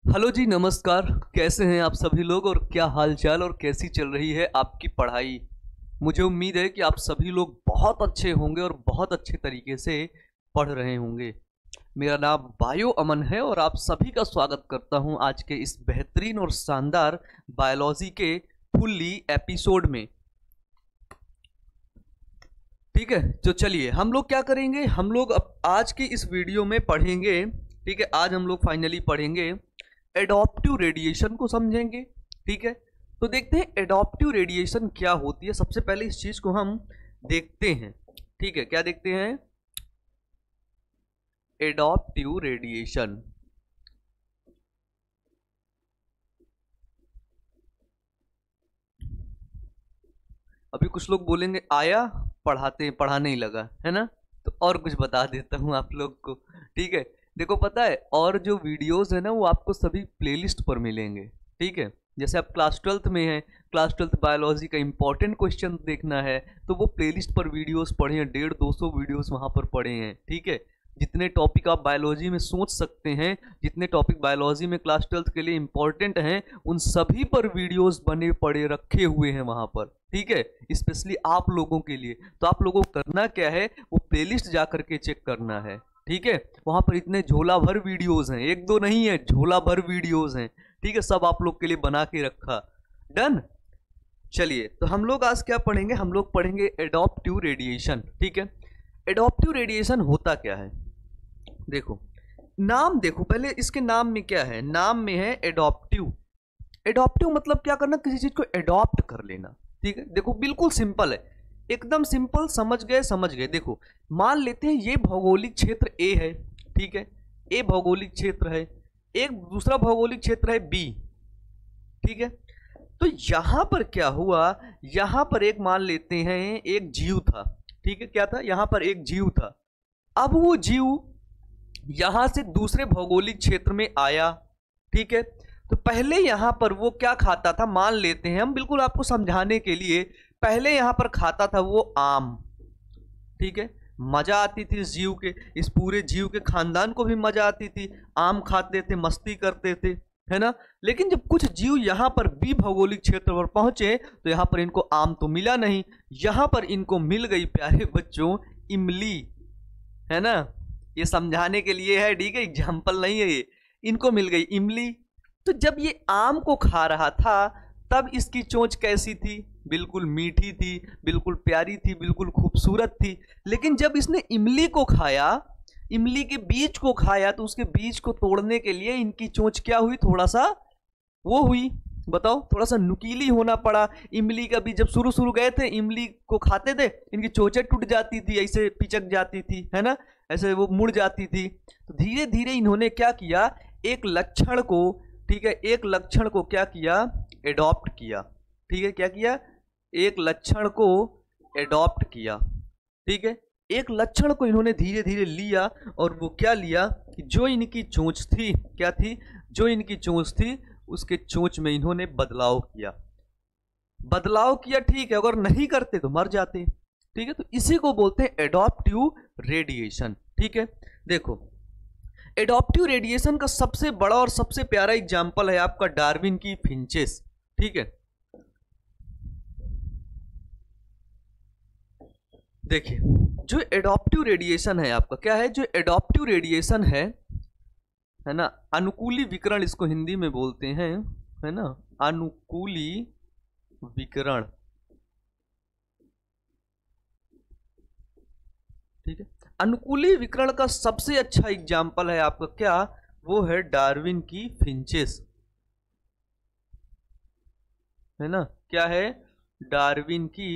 Hello जी, नमस्कार। कैसे हैं आप सभी लोग और क्या हालचाल और कैसी चल रही है आपकी पढ़ाई। मुझे उम्मीद है कि आप सभी लोग बहुत अच्छे होंगे और बहुत अच्छे तरीके से पढ़ रहे होंगे। मेरा नाम बायो अमन है और आप सभी का स्वागत करता हूं आज के इस बेहतरीन और शानदार बायोलॉजी के फुल्ली एपिसोड में। ठीक है, तो चलिए हम लोग क्या करेंगे, हम लोग अब आज की इस वीडियो में पढ़ेंगे। ठीक है, आज हम लोग फाइनली पढ़ेंगे एडॉप्टिव रेडिएशन को समझेंगे। ठीक है, तो देखते हैं एडॉप्टिव रेडिएशन क्या होती है। सबसे पहले इस चीज को हम देखते हैं। ठीक है, क्या देखते हैं? Adaptive radiation. अभी कुछ लोग बोलेंगे आया पढ़ाने ही लगा है ना, तो और कुछ बता देता हूं आप लोग को। ठीक है, देखो पता है, और जो वीडियोस है ना वो आपको सभी प्लेलिस्ट पर मिलेंगे। ठीक है, जैसे आप क्लास 12th में हैं, क्लास 12th बायोलॉजी का इंपॉर्टेंट क्वेश्चन देखना है तो वो प्लेलिस्ट पर वीडियोस पढ़े हैं, 150-200 वीडियोस वहां पर पढ़े हैं। ठीक है, जितने टॉपिक आप बायोलॉजी में सोच सकते हैं, जितने टॉपिक बायोलॉजी में क्लास 12th के लिए इंपॉर्टेंट हैं, उन सभी पर वीडियोस बने पड़े रखे हुए हैं वहां पर। ठीक है, स्पेशली आप लोगों के लिए। तो आप लोगों को करना क्या है, वो प्लेलिस्ट जा करके चेक करना है। ठीक है, वहां पर इतने झोला भर वीडियोस हैं, एक दो नहीं है, झोला भर वीडियोस हैं। ठीक है, सब आप लोग के लिए बना के रखा। डन। चलिए, तो हम लोग आज क्या पढ़ेंगे, हम लोग पढ़ेंगे एडॉप्टिव रेडिएशन। ठीक है, एडॉप्टिव रेडिएशन होता क्या है? देखो नाम, देखो पहले इसके नाम में क्या है, नाम में है एडॉप्टिव। एडॉप्टिव मतलब क्या करना, किसी चीज को एडॉप्ट कर लेना। ठीक है, देखो बिल्कुल सिंपल है, एकदम सिंपल। समझ गए, समझ गए। देखो मान लेते हैं ये भौगोलिक क्षेत्र ए है। ठीक है, ए भौगोलिक क्षेत्र है, एक दूसरा भौगोलिक क्षेत्र है बी। ठीक है, तो यहां पर क्या हुआ, यहां पर एक मान लेते हैं एक जीव था। ठीक है, क्या था, यहां पर एक जीव था। अब वो जीव यहां से दूसरे भौगोलिक क्षेत्र में आया। ठीक है, तो पहले यहां पर वो क्या खाता था, मान लेते हैं हम, बिल्कुल आपको समझाने के लिए, पहले यहां पर खाता था वो आम। ठीक है, मजा आती थी इस जीव के, इस पूरे जीव के खानदान को भी मजा आती थी, आम खाते थे, मस्ती करते थे, है ना। लेकिन जब कुछ जीव यहां पर बी भौगोलिक क्षेत्र पर पहुंचे तो यहां पर इनको आम तो मिला नहीं, यहां पर इनको मिल गई प्यारे बच्चों इमली, है ना। ये समझाने के लिए है, ठीक है, एग्जाम्पल नहीं है ये। इनको मिल गई इमली। तो जब ये आम को खा रहा था तब इसकी चोंच कैसी थी, बिल्कुल मीठी थी, बिल्कुल प्यारी थी, बिल्कुल खूबसूरत थी। लेकिन जब इसने इमली को खाया, इमली के बीज को खाया, तो उसके बीज को तोड़ने के लिए इनकी चोंच क्या हुई, थोड़ा सा वो हुई, बताओ, थोड़ा सा नुकीली होना पड़ा। इमली का बीज जब शुरू शुरू गए थे, इमली को खाते थे, इनकी चोंचें टूट जाती थी, ऐसे पिचक जाती थी, है ना, ऐसे वो मुड़ जाती थी। तो धीरे धीरे इन्होंने क्या किया, एक लक्षण को, ठीक है, एक लक्षण को क्या किया, एडॉप्ट किया। ठीक है, क्या किया, एक लक्षण को एडॉप्ट किया। ठीक है, एक लक्षण को इन्होंने धीरे धीरे लिया, और वो क्या लिया कि जो इनकी चोंच थी, क्या थी, जो इनकी चोंच थी, उसके चोंच में इन्होंने बदलाव किया। बदलाव किया, ठीक है, अगर नहीं करते तो मर जाते। ठीक है, तो इसी को बोलते हैं एडॉप्टिव रेडिएशन। ठीक है, देखो एडॉप्टिव रेडिएशन का सबसे बड़ा और सबसे प्यारा एग्जाम्पल है आपका डार्विन की फिंचेस। ठीक है, देखिए जो एडॉप्टिव रेडिएशन है आपका, क्या है, जो एडॉप्टिव रेडिएशन है ना, अनुकूली विकिरण इसको हिंदी में बोलते हैं, है ना, अनुकूली विकिरण। ठीक है, अनुकूली विकिरण का सबसे अच्छा एग्जाम्पल है आपका क्या, वो है डार्विन की फिंचेस, है ना, क्या है, डार्विन की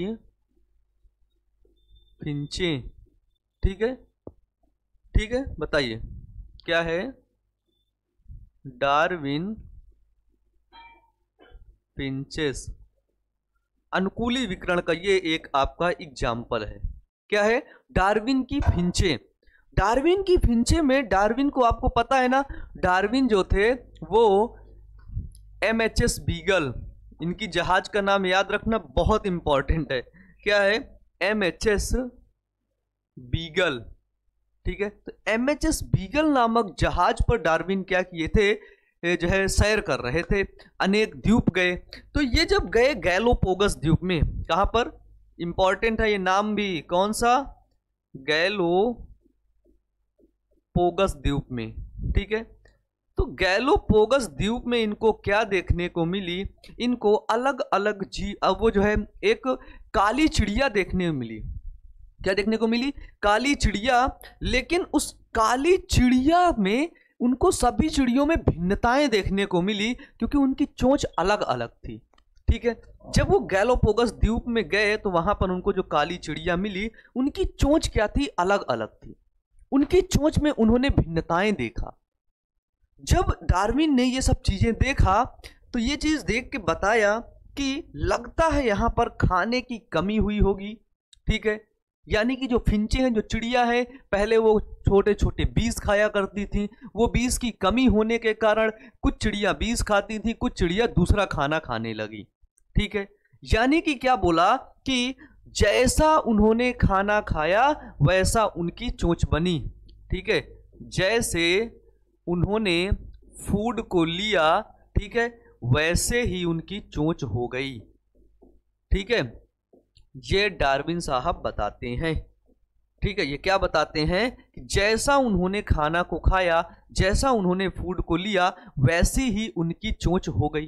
फिंचे। ठीक है, ठीक है, बताइए क्या है, डार्विन फिंचेस, अनुकूली विकिरण का ये एक आपका एग्जाम्पल है। क्या है, डार्विन की फिंचे। डार्विन की फिंचे में, डार्विन को आपको पता है ना, डार्विन जो थे वो MHS बीगल, इनकी जहाज का नाम याद रखना बहुत इंपॉर्टेंट है। क्या है, MHS बीगल। ठीक है, तो MHS बीगल नामक जहाज पर डार्विन क्या किए थे, जो है सैर कर रहे थे, अनेक द्वीप गए। तो ये जब गए गैलोपोगस द्वीप में, कहाँ पर, इंपॉर्टेंट है ये नाम भी, कौन सा, गैलोपोगस द्वीप में, ठीक है। तो गैलोपोगस द्वीप में इनको क्या देखने को मिली, इनको अलग अलग अब वो जो है एक काली चिड़िया देखने को मिली। क्या देखने को मिली, काली चिड़िया। लेकिन उस काली चिड़िया में उनको सभी चिड़ियों में भिन्नताएं देखने को मिली, क्योंकि उनकी चोंच अलग अलग थी, ठीक है। जब वो गैलोपोगस द्वीप में गए तो वहां पर उनको जो काली चिड़िया मिली, उनकी चोंच क्या थी, अलग अलग थी। उनकी चोंच में उन्होंने भिन्नताएं देखा। जब डार्विन ने ये सब चीजें देखा तो ये चीज देख के बताया कि लगता है यहां पर खाने की कमी हुई होगी, ठीक है। यानी कि जो फिंचे हैं, जो चिड़िया है, पहले वो छोटे छोटे बीज खाया करती थी, वो बीज की कमी होने के कारण कुछ चिड़िया बीज खाती थी, कुछ चिड़िया दूसरा खाना खाने लगी, ठीक है। यानी कि क्या बोला कि जैसा उन्होंने खाना खाया वैसा उनकी चोंच बनी, ठीक है। जैसे उन्होंने फूड को लिया, ठीक है, वैसे ही उनकी चोंच हो गई, ठीक है। ये डार्विन साहब बताते हैं, ठीक है। ये क्या बताते हैं कि जैसा उन्होंने खाना को खाया, जैसा उन्होंने फूड को लिया, वैसी ही उनकी चोंच हो गई,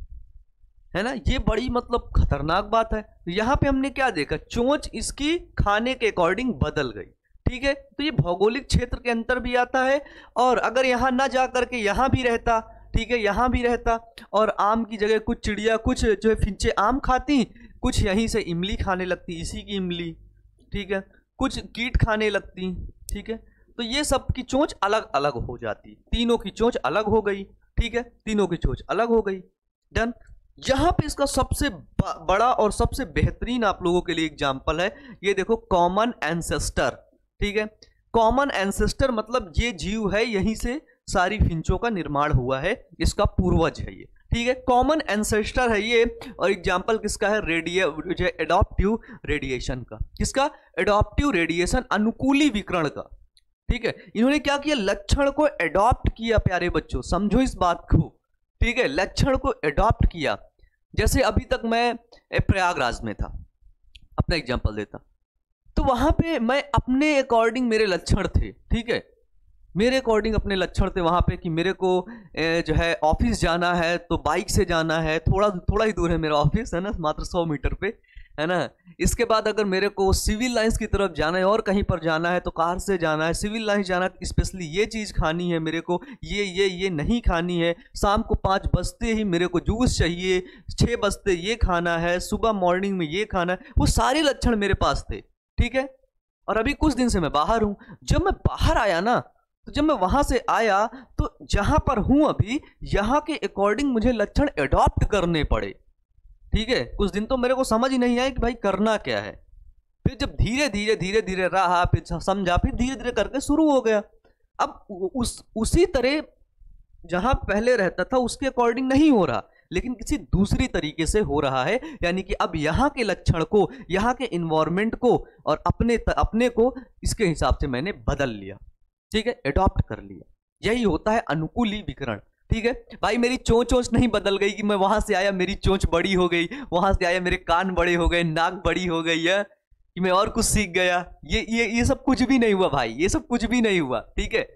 है ना। ये बड़ी मतलब खतरनाक बात है। यहां पे हमने क्या देखा, चोंच इसकी खाने के अकॉर्डिंग बदल गई, ठीक है। तो ये भौगोलिक क्षेत्र के अंतर भी आता है, और अगर यहाँ ना जा करके यहाँ भी रहता, ठीक है, यहाँ भी रहता, और आम की जगह कुछ चिड़िया, कुछ जो है फिंचे आम खाती, कुछ यहीं से इमली खाने लगती, इसी की इमली, ठीक है, कुछ कीट खाने लगती, ठीक है। तो ये सब की चोंच अलग अलग हो जाती, तीनों की चोंच अलग हो गई, ठीक है, तीनों की चोंच अलग हो गई। डन। यहाँ पे इसका सबसे बड़ा और सबसे बेहतरीन आप लोगों के लिए एग्जाम्पल है, ये देखो, कॉमन एंसेस्टर, ठीक है। कॉमन एंसेस्टर मतलब ये जीव है, यहीं से सारी फिंचों का निर्माण हुआ है, इसका पूर्वज है ये, ठीक है। कॉमन एंसेस्टर है ये। और एग्जांपल किसका है, एडॉप्टिव रेडिएशन का। किसका, एडॉप्टिव रेडिएशन, अनुकूली विकिरण का, ठीक है। इन्होंने क्या किया, लक्षण को एडॉप्ट किया। प्यारे बच्चों समझो इस बात को, ठीक है, लक्षण को एडॉप्ट किया। जैसे अभी तक मैं प्रयागराज में था, अपना एग्जांपल देता, तो वहां पे मैं अपने अकॉर्डिंग मेरे लक्षण थे, ठीक है, मेरे अकॉर्डिंग अपने लक्षण थे वहां पे कि मेरे को जो है ऑफिस जाना है तो बाइक से जाना है, थोड़ा ही दूर है मेरा ऑफिस, है ना, मात्र 100 मीटर पे, है ना। इसके बाद अगर मेरे को सिविल लाइंस की तरफ जाना है और कहीं पर जाना है तो कार से जाना है, सिविल लाइंस जाना है, स्पेशली ये चीज़ खानी है मेरे को, ये नहीं खानी है, शाम को 5 बजते ही मेरे को जूस चाहिए, 6 बजते ये खाना है, सुबह मॉर्निंग में ये खाना है, वो सारे लक्षण मेरे पास थे, ठीक है। और अभी कुछ दिन से मैं बाहर हूँ। जब मैं बाहर आया ना, तो जब मैं वहां से आया तो जहां पर हूं अभी, यहाँ के अकॉर्डिंग मुझे लक्षण एडॉप्ट करने पड़े, ठीक है। कुछ दिन तो मेरे को समझ ही नहीं आया कि भाई करना क्या है। फिर जब धीरे धीरे रहा, फिर समझा, फिर धीरे धीरे करके शुरू हो गया। अब उसी तरह जहां पहले रहता था उसके अकॉर्डिंग नहीं हो रहा, लेकिन किसी दूसरी तरीके से हो रहा है। यानी कि अब यहाँ के लक्षण को, यहाँ के इन्वायरमेंट को और अपने को इसके हिसाब से मैंने बदल लिया, ठीक है, एडॉप्ट कर लिया। यही होता है अनुकूली विकिरण, ठीक है। भाई मेरी चोंच नहीं बदल गई कि मैं वहां से आया मेरी चोंच बड़ी हो गई, वहां से आया मेरे कान बड़े हो गए, नाक बड़ी हो गई है, कि मैं और कुछ सीख गया। ये सब कुछ भी नहीं हुआ भाई, ये सब कुछ भी नहीं हुआ, ठीक है।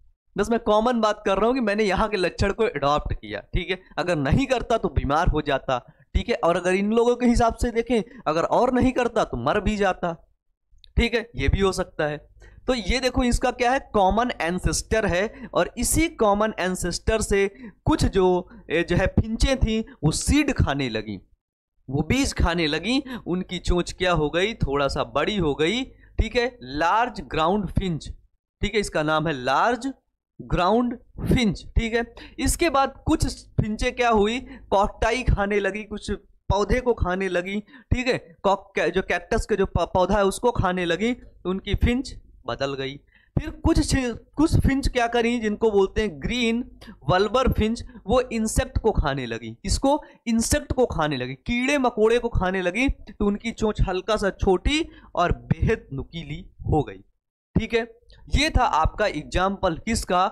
बस मैं कॉमन बात कर रहा हूं कि मैंने यहाँ के लक्षण को एडॉप्ट किया, ठीक है। अगर नहीं करता तो बीमार हो जाता, ठीक है। और अगर इन लोगों के हिसाब से देखें, अगर और नहीं करता तो मर भी जाता, ठीक है, ये भी हो सकता है। तो ये देखो, इसका क्या है, कॉमन एंसेस्टर है। और इसी कॉमन एंसेस्टर से कुछ जो है फिंचें थी वो सीड खाने लगी, वो बीज खाने लगी, उनकी चोंच क्या हो गई, थोड़ा सा बड़ी हो गई, ठीक है, लार्ज ग्राउंड फिंच, ठीक है, इसका नाम है लार्ज ग्राउंड फिंच, ठीक है। इसके बाद कुछ फिंचे क्या हुई, कॉकटाई खाने लगी, कुछ पौधे को खाने लगी, ठीक है, जो कैक्टस के जो पौधा है उसको खाने लगी, तो उनकी फिंच बदल गई। फिर कुछ फिंच क्या करी, जिनको बोलते हैं ग्रीन वल्बर फिंच, वो इंसेक्ट को खाने लगी। इसको इंसेक्ट को खाने लगी, कीड़े मकोड़े को खाने लगी, तो उनकी चोंच हल्का सा छोटी और बेहद नुकीली हो गई, ठीक है। ये था आपका एग्जाम्पल किसका,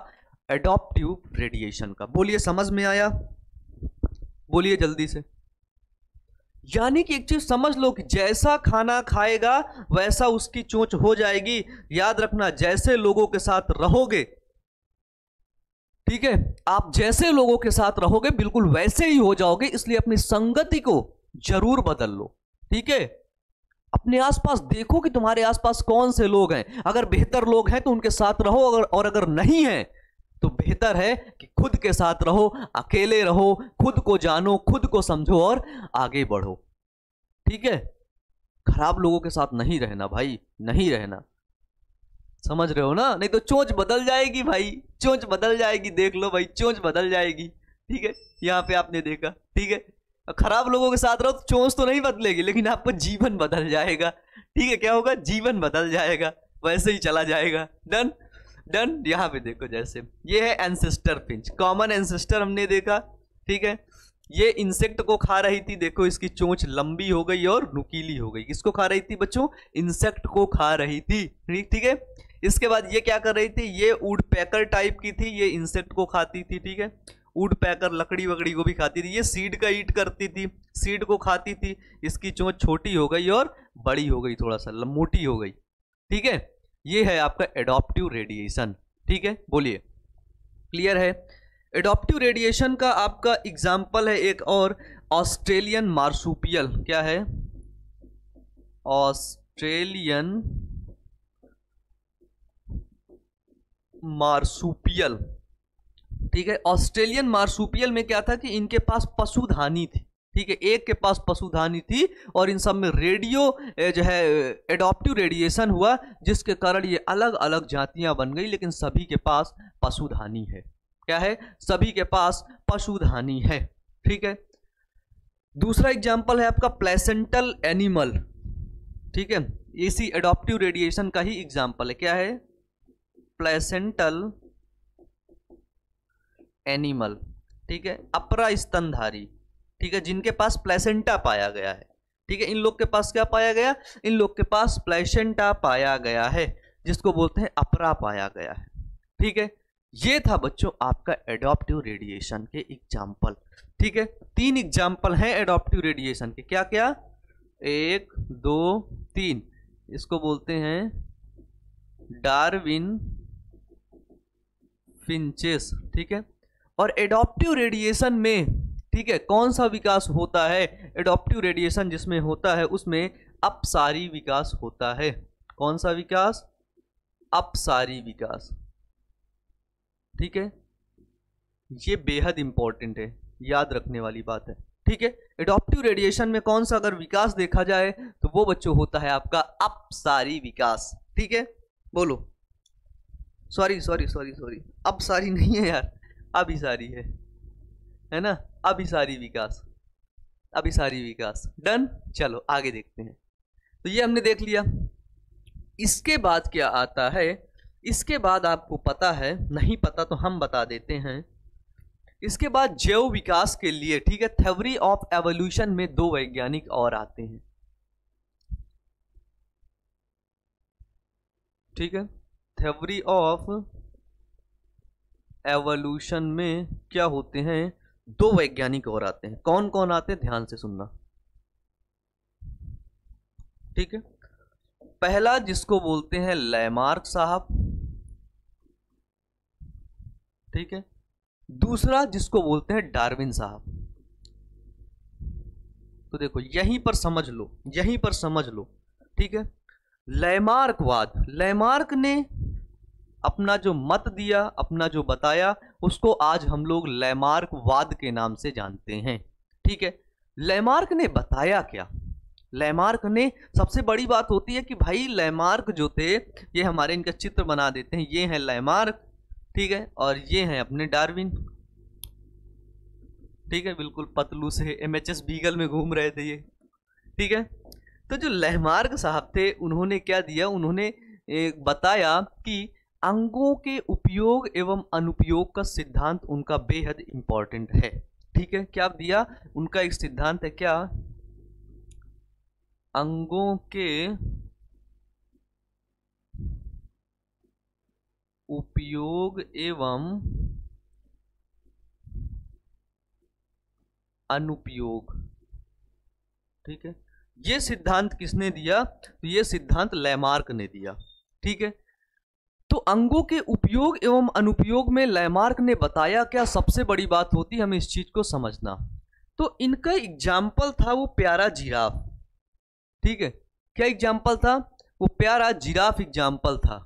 एडॉप्टिव रेडिएशन का। बोलिए, समझ में आया? बोलिए जल्दी से। यानी कि एक चीज समझ लो कि जैसा खाना खाएगा वैसा उसकी चोंच हो जाएगी। याद रखना, जैसे लोगों के साथ रहोगे, ठीक है, आप जैसे लोगों के साथ रहोगे बिल्कुल वैसे ही हो जाओगे। इसलिए अपनी संगति को जरूर बदल लो, ठीक है। अपने आसपास देखो कि तुम्हारे आसपास कौन से लोग हैं। अगर बेहतर लोग हैं तो उनके साथ रहो, और अगर नहीं है तो बेहतर है कि खुद के साथ रहो, अकेले रहो, खुद को जानो, खुद को समझो और आगे बढ़ो, ठीक है। खराब लोगों के साथ नहीं रहना भाई, नहीं रहना, समझ रहे हो ना? नहीं तो चोंच बदल जाएगी भाई, चोंच बदल जाएगी। देख लो भाई, चोंच बदल जाएगी, ठीक है। यहाँ पे आपने देखा, ठीक है। खराब लोगों के साथ रहो तो चोंच तो नहीं बदलेगी, लेकिन आपका जीवन बदल जाएगा, ठीक है। क्या होगा? जीवन बदल जाएगा, वैसे ही चला जाएगा। Done done. यहाँ पे देखो, जैसे ये है एंसेस्टर फिंच, कॉमन एंसेस्टर हमने देखा, ठीक है। ये इंसेक्ट को खा रही थी, देखो इसकी चोंच लंबी हो गई और नुकीली हो गई। किसको खा रही थी बच्चों? इंसेक्ट को खा रही थी, ठीक है। इसके बाद ये क्या कर रही थी? ये वुड पैकर टाइप की थी, ये इंसेक्ट को खाती थी, ठीक है। वुड पैकर लकड़ी वकड़ी को भी खाती थी। ये सीड का ईट करती थी, सीड को खाती थी। इसकी चोंच छोटी हो गई और बड़ी हो गई, थोड़ा सा मोटी हो गई, ठीक है। ये है आपका एडॉप्टिव रेडिएशन, ठीक है। बोलिए, क्लियर है? एडॉप्टिव रेडिएशन का आपका एग्जाम्पल है एक और, ऑस्ट्रेलियन मार्सुपियल। क्या है? ऑस्ट्रेलियन मार्सुपियल, ठीक है। ऑस्ट्रेलियन मार्सुपियल में क्या था कि इनके पास पशुधानी थी, ठीक है। एक के पास पशुधानी थी और इन सब में रेडियो जो है एडॉप्टिव रेडिएशन हुआ, जिसके कारण ये अलग अलग जातियां बन गई, लेकिन सभी के पास पशुधानी है। क्या है? सभी के पास पशुधानी है, ठीक है। दूसरा एग्जाम्पल है आपका प्लेसेंटल एनिमल, ठीक है। इसी एडॉप्टिव रेडिएशन का ही एग्जाम्पल है। क्या है? प्लेसेंटल एनिमल, ठीक है। अपरा स्तनधारी, ठीक है, जिनके पास प्लेसेंटा पाया गया है, ठीक है। इन लोग के पास क्या पाया गया? इन लोग के पास प्लेसेंटा पाया गया है, जिसको बोलते हैं अपरा पाया गया है, ठीक है। ये था बच्चों आपका एडॉप्टिव रेडिएशन के एग्जाम्पल, ठीक है। 3 एग्जाम्पल हैं एडॉप्टिव रेडिएशन के। क्या क्या? 1 2 3। इसको बोलते हैं डार्विन फिंचेस, ठीक है। और एडॉप्टिव रेडिएशन में, ठीक है, कौन सा विकास होता है? एडॉप्टिव रेडिएशन जिसमें होता है उसमें अपसारी विकास होता है। कौन सा विकास? अपसारी विकास, ठीक है। ये बेहद इंपॉर्टेंट है, याद रखने वाली बात है, ठीक है। एडॉप्टिव रेडिएशन में कौन सा अगर विकास देखा जाए तो वो बच्चों होता है आपका अपसारी विकास, ठीक है। बोलो, सॉरी सॉरी सॉरी सॉरी, अपसारी नहीं है यार, अभिसारी है ना? अभिसारी विकास, अभिसारी विकास। डन। चलो आगे देखते हैं। तो ये हमने देख लिया। इसके बाद क्या आता है? इसके बाद आपको पता है, नहीं पता तो हम बता देते हैं। इसके बाद जैव विकास के लिए, ठीक है, थ्योरी ऑफ एवोल्यूशन में 2 वैज्ञानिक और आते हैं, ठीक है। थ्योरी ऑफ एवोल्यूशन में क्या होते हैं? 2 वैज्ञानिक और आते हैं। कौन कौन आते हैं? ध्यान से सुनना, ठीक है। पहला जिसको बोलते हैं लैमार्क साहब, ठीक है। दूसरा जिसको बोलते हैं डार्विन साहब। तो देखो यहीं पर समझ लो, यहीं पर समझ लो, ठीक है। लैमार्कवाद, लैमार्क ने अपना जो मत दिया, अपना जो बताया, उसको आज हम लोग लैमार्कवाद के नाम से जानते हैं, ठीक है। लैमार्क ने बताया क्या? लैमार्क ने, सबसे बड़ी बात होती है कि भाई लैमार्क जो थे, ये हमारे इनका चित्र बना देते हैं, ये है लैमार्क, ठीक है, और ये हैं अपने डार्विन, ठीक है। बिल्कुल पतलू से एमएचएस बीगल में घूम रहे थे ये, ठीक है। तो जो लैमार्क साहब थे, उन्होंने क्या दिया? उन्होंने बताया कि अंगों के उपयोग एवं अनुपयोग का सिद्धांत उनका बेहद इंपॉर्टेंट है, ठीक है। क्या दिया? उनका एक सिद्धांत है, क्या? अंगों के उपयोग एवं अनुपयोग। ठीक है, ये सिद्धांत किसने दिया? तो ये सिद्धांत लैमार्क ने दिया। ठीक है, तो अंगों के उपयोग एवं अनुपयोग में लैमार्क ने बताया क्या सबसे बड़ी बात होती है हमें इस चीज को समझना। तो इनका एग्जाम्पल था वो प्यारा जिराफ। ठीक है, क्या एग्जाम्पल था? वो प्यारा जिराफ एग्जाम्पल था।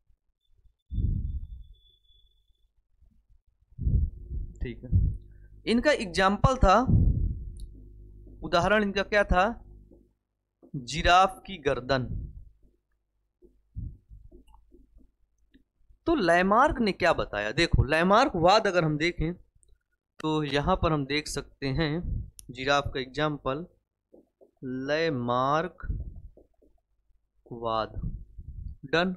ठीक है, इनका एग्जाम्पल था, उदाहरण इनका क्या था? जिराफ की गर्दन। तो लैमार्क ने क्या बताया? देखो, लैमार्क वाद अगर हम देखें तो यहां पर हम देख सकते हैं जिराफ का एग्जाम्पल, लैमार्क वाद। डन।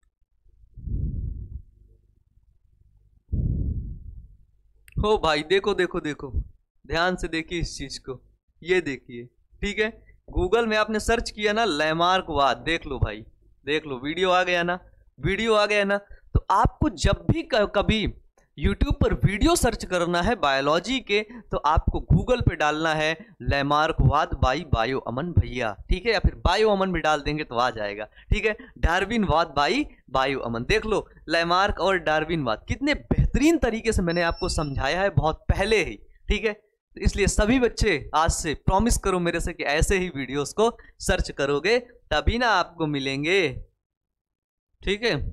हो भाई, देखो देखो देखो, ध्यान से देखिए इस चीज को, ये देखिए। ठीक है, गूगल में आपने सर्च किया ना लैमार्क वाद, देख लो भाई, देख लो, वीडियो आ गया ना, वीडियो आ गया ना। तो आपको जब भी कभी YouTube पर वीडियो सर्च करना है बायोलॉजी के, तो आपको गूगल पे डालना है लैमार्कवाद बाई बायो अमन भैया। ठीक है, या फिर बायो अमन भी डाल देंगे तो आ जाएगा। ठीक है, डार्विनवाद बाई बायो अमन, देख लो लैमार्क और डार्विनवाद, कितने बेहतरीन तरीके से मैंने आपको समझाया है बहुत पहले ही। ठीक है, इसलिए सभी बच्चे आज से प्रॉमिस करो मेरे से कि ऐसे ही वीडियोस को सर्च करोगे तभी ना आपको मिलेंगे। ठीक है,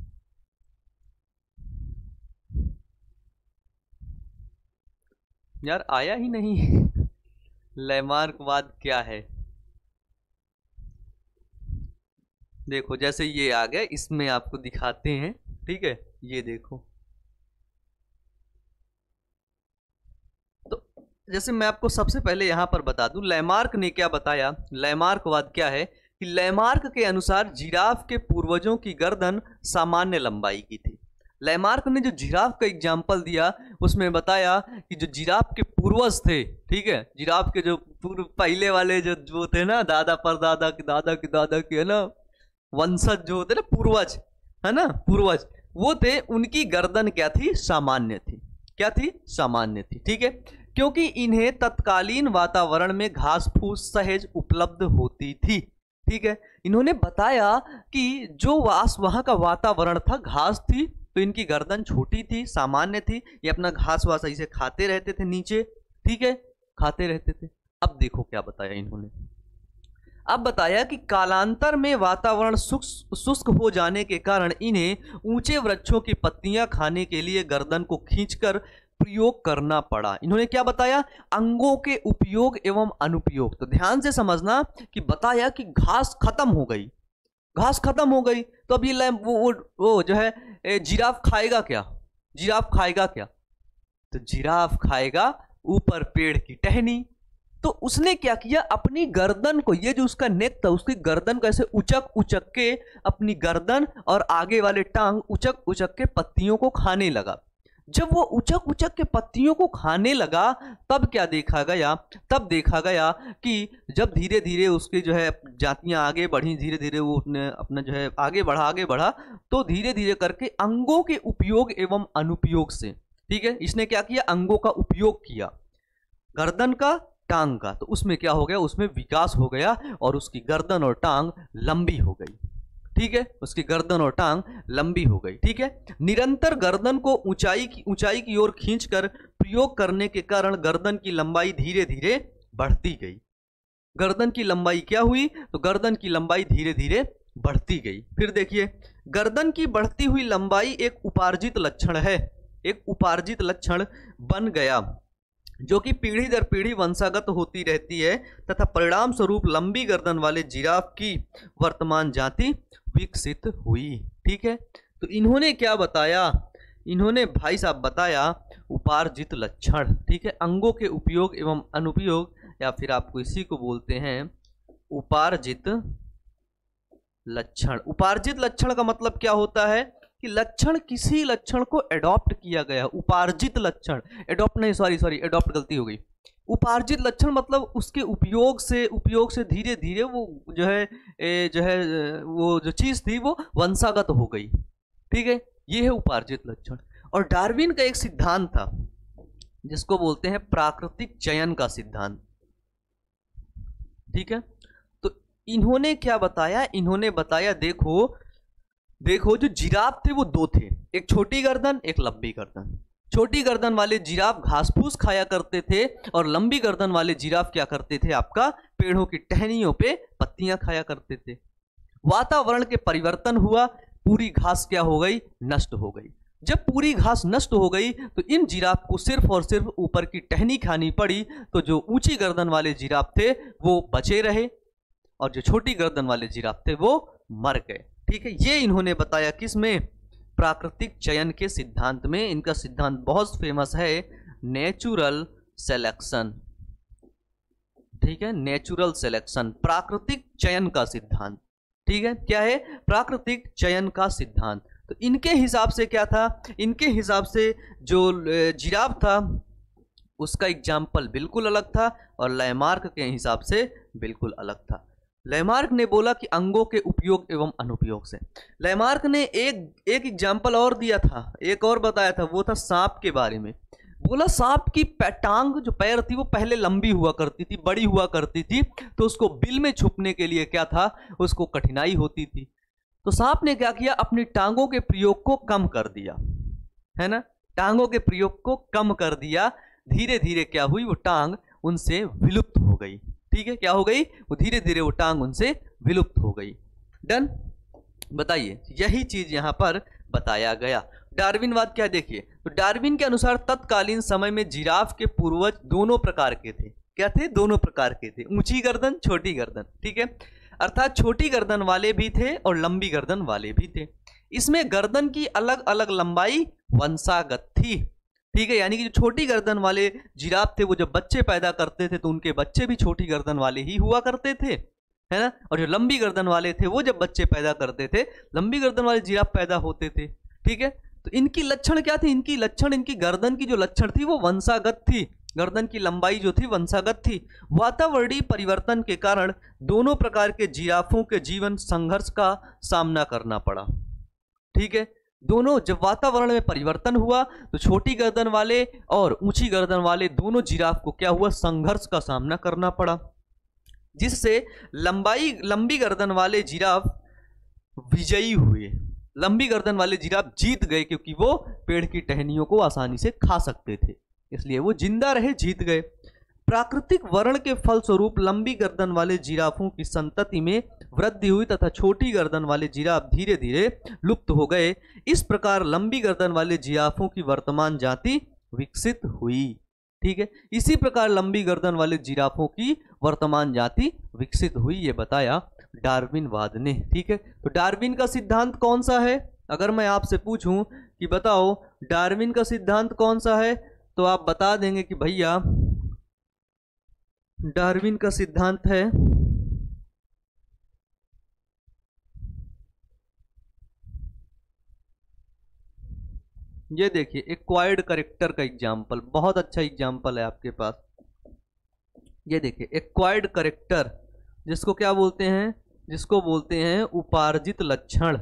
यार आया ही नहीं लैमार्कवाद क्या है? देखो, जैसे ये आ गया, इसमें आपको दिखाते हैं। ठीक है, ये देखो, तो जैसे मैं आपको सबसे पहले यहां पर बता दूं लैमार्क ने क्या बताया। लैमार्कवाद क्या है कि लैमार्क के अनुसार जिराफ के पूर्वजों की गर्दन सामान्य लंबाई की थी। लैमार्क ने जो जिराफ का एग्जाम्पल दिया उसमें बताया कि जो जिराफ के पूर्वज थे, ठीक है, जिराफ के जो पहले वाले जो थे ना, दादा परदादा के दादा के दादा के, है ना, वंशज जो होते ना, पूर्वज, है ना, पूर्वज वो थे, उनकी गर्दन क्या थी? सामान्य थी। क्या थी? सामान्य थी। ठीक है, क्योंकि इन्हें तत्कालीन वातावरण में घास फूस सहज उपलब्ध होती थी। ठीक है, इन्होंने बताया कि जो वहां का वातावरण था, घास थी, तो इनकी गर्दन छोटी थी, सामान्य थी, ये अपना घास वास ऐसे खाते रहते थे नीचे। ठीक है, खाते रहते थे। अब देखो क्या बताया इन्होंने। अब बताया कि कालांतर में वातावरण शुष्क हो जाने के कारण इन्हें ऊंचे वृक्षों की पत्तियां खाने के लिए गर्दन को खींचकर प्रयोग करना पड़ा। इन्होंने क्या बताया? अंगों के उपयोग एवं अनुपयोग। तो ध्यान से समझना कि बताया कि घास खत्म हो गई, घास खत्म हो गई, तो अब ये वो जो है जिराफ खाएगा क्या? जिराफ खाएगा क्या? तो जिराफ खाएगा ऊपर पेड़ की टहनी। तो उसने क्या किया? अपनी गर्दन को, ये जो उसका नेक था, उसकी गर्दन को ऐसे उचक उचक के, अपनी गर्दन और आगे वाले टांग उचक उचक के पत्तियों को खाने लगा। जब वो उचक उचक के पत्तियों को खाने लगा, तब क्या देखा गया? तब देखा गया कि जब धीरे धीरे उसके जो है जातियां आगे बढ़ी, धीरे धीरे वो अपना जो है आगे बढ़ा, तो धीरे धीरे करके अंगों के उपयोग एवं अनुपयोग से, ठीक है, इसने क्या किया? अंगों का उपयोग किया, गर्दन का, टांग का, तो उसमें क्या हो गया? उसमें विकास हो गया और उसकी गर्दन और टांग लंबी हो गई। ठीक है, उसकी गर्दन और टांग लंबी हो गई। ठीक है, निरंतर गर्दन को ऊंचाई की ओर खींचकर प्रयोग करने के कारण गर्दन की लंबाई धीरे धीरे बढ़ती गई। गर्दन की लंबाई क्या हुई? तो गर्दन की लंबाई धीरे धीरे बढ़ती गई। फिर देखिए, गर्दन की बढ़ती हुई लंबाई एक उपार्जित लक्षण है, एक उपार्जित लक्षण बन गया, जो कि पीढ़ी दर पीढ़ी वंशागत होती रहती है तथा परिणाम स्वरूप लंबी गर्दन वाले जिराफ की वर्तमान जाति विकसित हुई। ठीक है, तो इन्होंने क्या बताया? इन्होंने भाई साहब बताया उपार्जित लक्षण। ठीक है, अंगों के उपयोग एवं अनुपयोग, या फिर आपको इसी को बोलते हैं उपार्जित लक्षण। उपार्जित लक्षण का मतलब क्या होता है कि लक्षण, किसी लक्षण को एडॉप्ट किया गया। उपार्जित लक्षण, एडॉप्ट नहीं, सॉरी एडॉप्ट गलती हो गई। उपार्जित लक्षण मतलब उसके उपयोग से धीरे धीरे वो जो है वो जो चीज थी वो वंशागत हो गई। ठीक है, ये है उपार्जित लक्षण। और डार्विन का एक सिद्धांत था जिसको बोलते हैं प्राकृतिक चयन का सिद्धांत। ठीक है, तो इन्होंने क्या बताया, इन्होंने बताया देखो देखो जो जिराफ थे वो दो थे, एक छोटी गर्दन एक लंबी गर्दन। छोटी गर्दन वाले जिराफ घास फूस खाया करते थे और लंबी गर्दन वाले जिराफ क्या करते थे, आपका पेड़ों की टहनियों पे पत्तियां खाया करते थे। वातावरण के परिवर्तन हुआ, पूरी घास क्या हो गई, नष्ट हो गई। जब पूरी घास नष्ट हो गई तो इन जिराफ को सिर्फ और सिर्फ ऊपर की टहनी खानी पड़ी, तो जो ऊंची गर्दन वाले जिराफ थे वो बचे रहे और जो छोटी गर्दन वाले जिराफ थे वो मर गए। ठीक है, ये इन्होंने बताया किसमें, प्राकृतिक चयन के सिद्धांत में। इनका सिद्धांत बहुत फेमस है, नेचुरल सिलेक्शन। ठीक है, नेचुरल सिलेक्शन, प्राकृतिक चयन का सिद्धांत। ठीक है, क्या है, प्राकृतिक चयन का सिद्धांत। तो इनके हिसाब से क्या था, इनके हिसाब से जो जिराफ था उसका एग्जाम्पल बिल्कुल अलग था और लैमार्क के हिसाब से बिल्कुल अलग था। लैमार्क ने बोला कि अंगों के उपयोग एवं अनुपयोग से। लैमार्क ने एक एग्जाम्पल और दिया था, एक और बताया था, वो था सांप के बारे में। बोला सांप की टांग जो पैर थी वो पहले लंबी हुआ करती थी, बड़ी हुआ करती थी, तो उसको बिल में छुपने के लिए क्या था, उसको कठिनाई होती थी। तो सांप ने क्या किया, अपनी टांगों के प्रयोग को कम कर दिया, है ना, टांगों के प्रयोग को कम कर दिया। धीरे धीरे क्या हुई, वो टांग उनसे विलुप्त हो गई। ठीक है, क्या हो गई, वो धीरे धीरे वो टांग उनसे विलुप्त हो गई। डन, बताइए, यही चीज यहां पर बताया गया। डार्विनवाद क्या, देखिए, तो डार्विन के अनुसार तत्कालीन समय में जिराफ के पूर्वज दोनों प्रकार के थे। क्या थे, दोनों प्रकार के थे, ऊंची गर्दन छोटी गर्दन। ठीक है, अर्थात छोटी गर्दन वाले भी थे और लंबी गर्दन वाले भी थे। इसमें गर्दन की अलग अलग लंबाई वंशागत थी। ठीक है, यानी कि जो छोटी गर्दन वाले जिराफ थे वो जब बच्चे पैदा करते थे तो उनके बच्चे भी छोटी गर्दन वाले ही हुआ करते थे, है ना। और जो लंबी गर्दन वाले थे वो जब बच्चे पैदा करते थे लंबी गर्दन वाले जिराफ पैदा होते थे। ठीक है, तो इनकी लक्षण क्या थी, इनकी लक्षण, इनकी गर्दन की जो लक्षण थी वो वंशागत थी, गर्दन की लंबाई जो थी वंशागत थी। वातावरणीय परिवर्तन के कारण दोनों प्रकार के जिराफों के जीवन संघर्ष का सामना करना पड़ा। ठीक है, दोनों जब वातावरण में परिवर्तन हुआ तो छोटी गर्दन वाले और ऊंची गर्दन वाले दोनों जिराफ को क्या हुआ, संघर्ष का सामना करना पड़ा, जिससे लंबी गर्दन वाले जिराफ विजयी हुए। लंबी गर्दन वाले जिराफ जीत गए क्योंकि वो पेड़ की टहनियों को आसानी से खा सकते थे, इसलिए वो जिंदा रहे, जीत गए। प्राकृतिक वर्ण के फलस्वरूप लंबी गर्दन वाले जिराफों की संतति में वृद्धि हुई तथा छोटी गर्दन वाले जिराफ धीरे धीरे लुप्त हो गए। इस प्रकार लंबी गर्दन वाले जिराफों की वर्तमान जाति विकसित हुई। ठीक है, इसी प्रकार लंबी गर्दन वाले जिराफों की वर्तमान जाति विकसित हुई, ये बताया डार्विनवाद ने। ठीक है, तो डार्विन का सिद्धांत कौन सा है, अगर मैं आपसे पूछूं कि बताओ डार्विन का सिद्धांत कौन सा है, तो आप बता देंगे कि भैया डार्विन का सिद्धांत है ये, देखिए, एक्वायर्ड करेक्टर का एग्जाम्पल, बहुत अच्छा एग्जाम्पल है आपके पास। ये देखिए, एक्वायर्ड करेक्टर, जिसको क्या बोलते हैं, जिसको बोलते हैं उपार्जित लक्षण।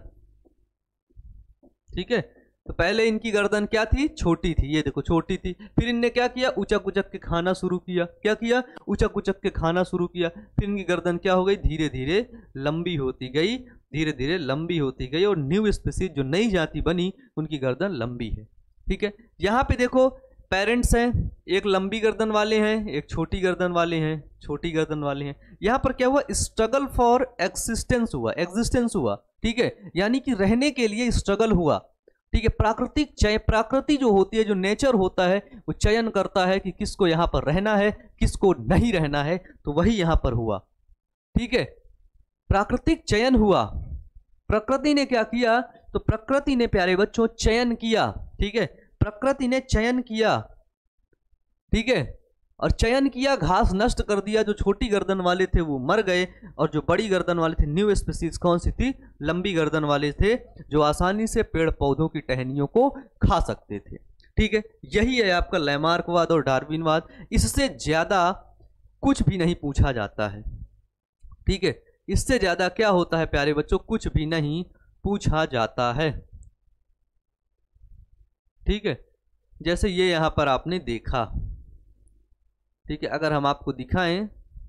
ठीक है, तो पहले इनकी गर्दन क्या थी, छोटी थी, ये देखो छोटी थी, फिर इनने क्या किया, उचक उचक के खाना शुरू किया। क्या किया, उचक उचक के खाना शुरू किया, फिर इनकी गर्दन क्या हो गई, धीरे धीरे लंबी होती गई, धीरे धीरे लंबी होती गई, और न्यू स्पीसीज जो नई जाति बनी उनकी गर्दन लंबी है। ठीक है, यहाँ पे देखो पेरेंट्स हैं, एक लंबी गर्दन वाले हैं, एक छोटी गर्दन वाले हैं, छोटी गर्दन वाले हैं। यहाँ पर क्या हुआ, स्ट्रगल फॉर एक्सिस्टेंस हुआ, एग्जिस्टेंस हुआ। ठीक है, यानी कि रहने के लिए स्ट्रगल हुआ। ठीक है, प्राकृतिक प्रकृति जो होती है, जो नेचर होता है, वो चयन करता है कि किसको यहाँ पर रहना है, किसको नहीं रहना है, तो वही यहाँ पर हुआ। ठीक है, प्राकृतिक चयन हुआ। प्रकृति ने क्या किया, तो प्रकृति ने प्यारे बच्चों चयन किया। ठीक है, प्रकृति ने चयन किया। ठीक है, और चयन किया, घास नष्ट कर दिया, जो छोटी गर्दन वाले थे वो मर गए, और जो बड़ी गर्दन वाले थे, न्यू स्पीसीज कौन सी थी, लंबी गर्दन वाले थे, जो आसानी से पेड़ पौधों की टहनियों को खा सकते थे। ठीक है, यही है आपका लैमार्कवाद और डार्विनवाद, इससे ज्यादा कुछ भी नहीं पूछा जाता है। ठीक है, इससे ज्यादा क्या होता है प्यारे बच्चों, कुछ भी नहीं पूछा जाता है। ठीक है, जैसे ये यहाँ पर आपने देखा, ठीक है, अगर हम आपको दिखाएं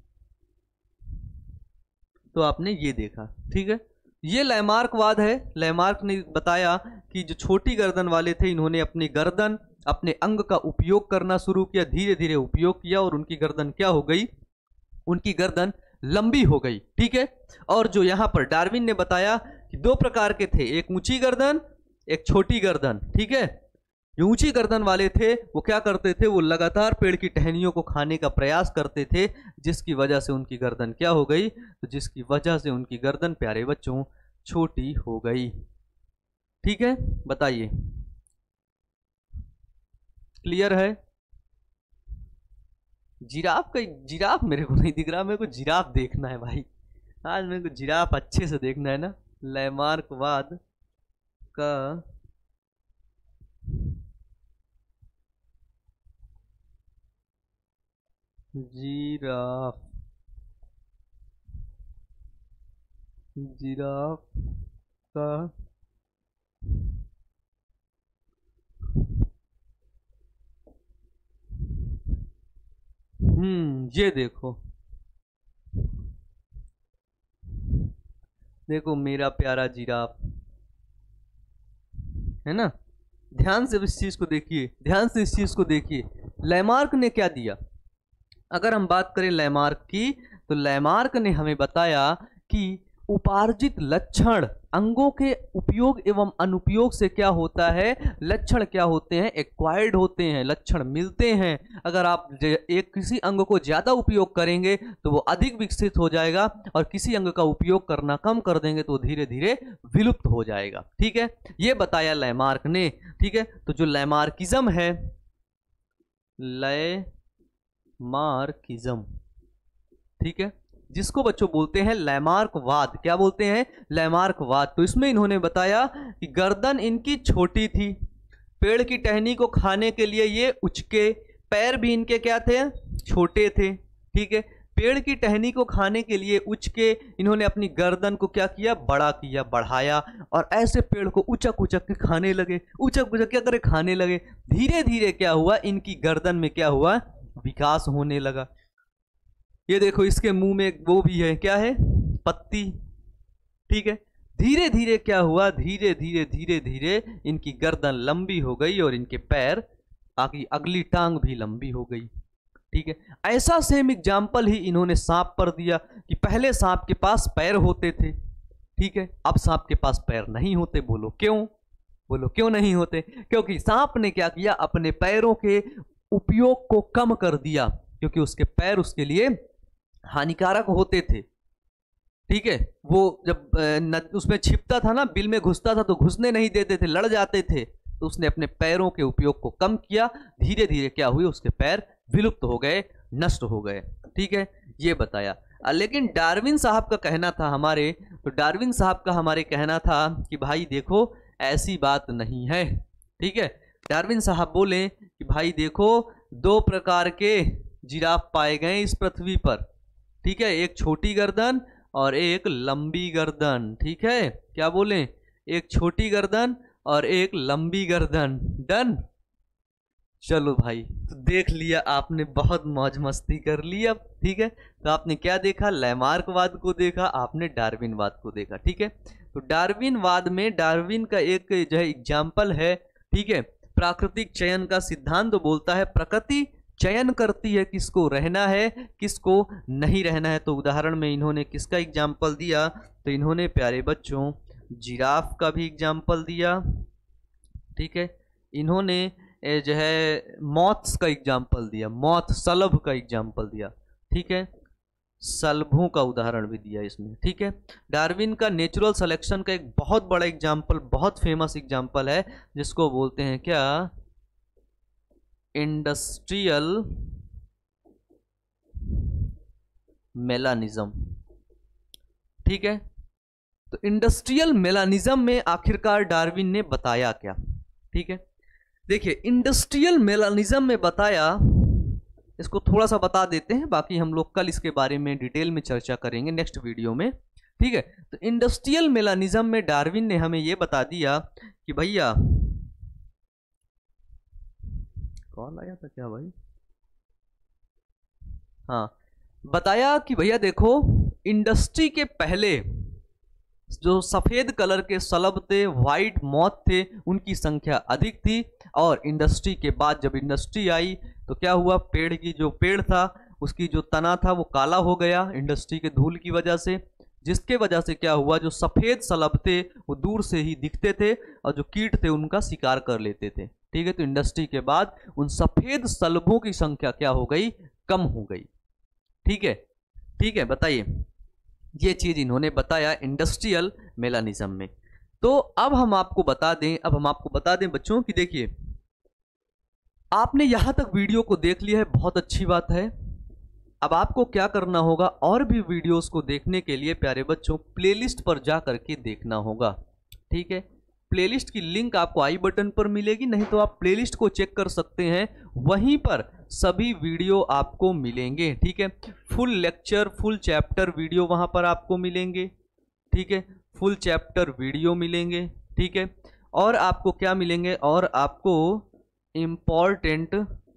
तो आपने ये देखा, ठीक है, ये लैमार्कवाद है। लैमार्क ने बताया कि जो छोटी गर्दन वाले थे इन्होंने अपनी गर्दन, अपने अंग का उपयोग करना शुरू किया, धीरे धीरे उपयोग किया और उनकी गर्दन क्या हो गई, उनकी गर्दन लंबी हो गई, ठीक है। और जो यहाँ पर डार्विन ने बताया कि दो प्रकार के थे, एक ऊंची गर्दन, एक छोटी गर्दन, ठीक है। जो ऊंची गर्दन वाले थे वो क्या करते थे, वो लगातार पेड़ की टहनियों को खाने का प्रयास करते थे, जिसकी वजह से उनकी गर्दन क्या हो गई, तो जिसकी वजह से उनकी गर्दन प्यारे बच्चों छोटी हो गई, ठीक है। बताइए, क्लियर है? जिराफ का, जिराफ मेरे को नहीं दिख रहा, मेरे को जिराफ देखना है भाई, आज मेरे को जिराफ अच्छे से देखना है ना। लैमार्कवाद का जिराफ, जिराफ का ये देखो, देखो मेरा प्यारा जिराफ है ना, ध्यान से इस चीज को देखिए, ध्यान से इस चीज को देखिए। लैमार्क ने क्या दिया, अगर हम बात करें लैमार्क की, तो लैमार्क ने हमें बताया कि उपार्जित लक्षण, अंगों के उपयोग एवं अनुपयोग से क्या होता है, लक्षण क्या होते हैं, एक्वायर्ड होते हैं, लक्षण मिलते हैं। अगर आप एक किसी अंग को ज्यादा उपयोग करेंगे तो वो अधिक विकसित हो जाएगा, और किसी अंग का उपयोग करना कम कर देंगे तो धीरे धीरे विलुप्त हो जाएगा, ठीक है। ये बताया लैमार्क ने, ठीक है। तो जो लैमार्किज्म है, लैमार्किज्म, ठीक है, जिसको बच्चों बोलते हैं लैमार्कवाद, क्या बोलते हैं, लैमार्कवाद। तो इसमें इन्होंने बताया कि गर्दन इनकी छोटी थी, पेड़ की टहनी को खाने के लिए ये उचके, पैर भी इनके क्या थे, छोटे थे, ठीक है। पेड़ की टहनी को खाने के लिए उचके इन्होंने अपनी गर्दन को क्या किया, बड़ा किया, बढ़ाया, और ऐसे पेड़ को उचक उचक के खाने लगे, उचक उचक क्या करे, खाने लगे। धीरे धीरे क्या हुआ, इनकी गर्दन में क्या हुआ, विकास होने लगा। ये देखो इसके मुंह में वो भी है, क्या है, पत्ती, ठीक है। धीरे धीरे क्या हुआ, धीरे धीरे धीरे धीरे इनकी गर्दन लंबी हो गई और इनके पैर, आगे अगली टांग भी लंबी हो गई, ठीक है। ऐसा सेम एग्जाम्पल ही इन्होंने सांप पर दिया कि पहले सांप के पास पैर होते थे, ठीक है, अब सांप के पास पैर नहीं होते। बोलो क्यों, बोलो क्यों नहीं होते, क्योंकि सांप ने क्या किया, अपने पैरों के उपयोग को कम कर दिया, क्योंकि उसके पैर उसके लिए हानिकारक होते थे, ठीक है। वो जब उसमें छिपता था ना, बिल में घुसता था तो घुसने नहीं देते थे, लड़ जाते थे, तो उसने अपने पैरों के उपयोग को कम किया, धीरे धीरे क्या हुई, उसके पैर विलुप्त हो गए, नष्ट हो गए, ठीक है। ये बताया। लेकिन डार्विन साहब का कहना था हमारे, तो डार्विन साहब का हमारे कहना था कि भाई देखो ऐसी बात नहीं है, ठीक है। डार्विन साहब बोले कि भाई देखो दो प्रकार के जिराफ पाए गए इस पृथ्वी पर, ठीक है, एक छोटी गर्दन और एक लंबी गर्दन, ठीक है। क्या बोले, एक छोटी गर्दन और एक लंबी गर्दन, डन। चलो भाई, तो देख लिया आपने, बहुत मौज मस्ती कर ली अब, ठीक है। तो आपने क्या देखा, लैमार्कवाद को देखा, आपने डार्विनवाद को देखा, ठीक है। तो डार्विनवाद में डार्विन का एक जो है एग्जाम्पल है, ठीक है, प्राकृतिक चयन का सिद्धांत बोलता है प्रकृति चयन करती है किसको रहना है, किसको नहीं रहना है। तो उदाहरण में इन्होंने किसका एग्जाम्पल दिया, तो इन्होंने प्यारे बच्चों जिराफ का भी एग्जाम्पल दिया, ठीक है। इन्होंने जो है मॉथ्स का एग्जाम्पल दिया, मॉथ सलभ का एग्जाम्पल दिया, ठीक है, सलभों का उदाहरण भी दिया इसमें, ठीक है। डार्विन का नेचुरल सिलेक्शन का एक बहुत बड़ा एग्जाम्पल, बहुत फेमस एग्जाम्पल है, जिसको बोलते हैं क्या, इंडस्ट्रियल मेलानिज्म, ठीक है। तो इंडस्ट्रियल मेलानिज्म में आखिरकार डार्विन ने बताया क्या, ठीक है। देखिए इंडस्ट्रियल मेलानिज्म में बताया, इसको थोड़ा सा बता देते हैं, बाकी हम लोग कल इसके बारे में डिटेल में चर्चा करेंगे नेक्स्ट वीडियो में, ठीक है। तो इंडस्ट्रियल मेलानिज्म में डार्विन ने हमें यह बता दिया कि भैया कॉल आया था क्या भाई? हाँ, बताया कि भैया देखो, इंडस्ट्री के पहले जो सफेद कलर के सलब थे, व्हाइट मॉथ थे, उनकी संख्या अधिक थी। और इंडस्ट्री के बाद जब इंडस्ट्री आई तो क्या हुआ, पेड़ था उसकी जो तना था वो काला हो गया इंडस्ट्री के धूल की वजह से, जिसके वजह से क्या हुआ, जो सफेद सलब थे वो दूर से ही दिखते थे और जो कीट थे उनका शिकार कर लेते थे। ठीक है, तो इंडस्ट्री के बाद उन सफेद सलबों की संख्या क्या हो गई, कम हो गई। ठीक है, ठीक है, बताइए, ये चीज इन्होंने बताया इंडस्ट्रियल मेलानिज्म में। तो अब हम आपको बता दें बच्चों कि देखिए, आपने यहां तक वीडियो को देख लिया है, बहुत अच्छी बात है। अब आपको क्या करना होगा, और भी वीडियोस को देखने के लिए प्यारे बच्चों प्लेलिस्ट पर जा करके देखना होगा। ठीक है, प्लेलिस्ट की लिंक आपको आई बटन पर मिलेगी, नहीं तो आप प्लेलिस्ट को चेक कर सकते हैं, वहीं पर सभी वीडियो आपको मिलेंगे। ठीक है, full lecture, full chapter video वहां पर आपको मिलेंगे। ठीक है, फुल चैप्टर वीडियो मिलेंगे। ठीक है, और आपको क्या मिलेंगे, और आपको इम्पॉर्टेंट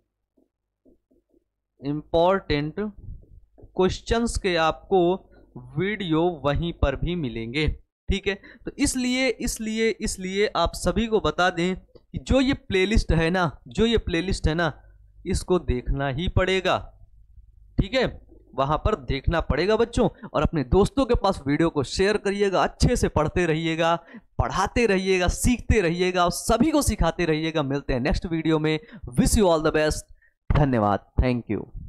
क्वेश्चंस के आपको वीडियो वहीं पर भी मिलेंगे। ठीक है, तो इसलिए आप सभी को बता दें कि जो ये प्लेलिस्ट है ना, इसको देखना ही पड़ेगा। ठीक है, वहां पर देखना पड़ेगा बच्चों, और अपने दोस्तों के पास वीडियो को शेयर करिएगा, अच्छे से पढ़ते रहिएगा, पढ़ाते रहिएगा, सीखते रहिएगा और सभी को सिखाते रहिएगा। मिलते हैं नेक्स्ट वीडियो में। Wish you all the best. धन्यवाद, थैंक यू।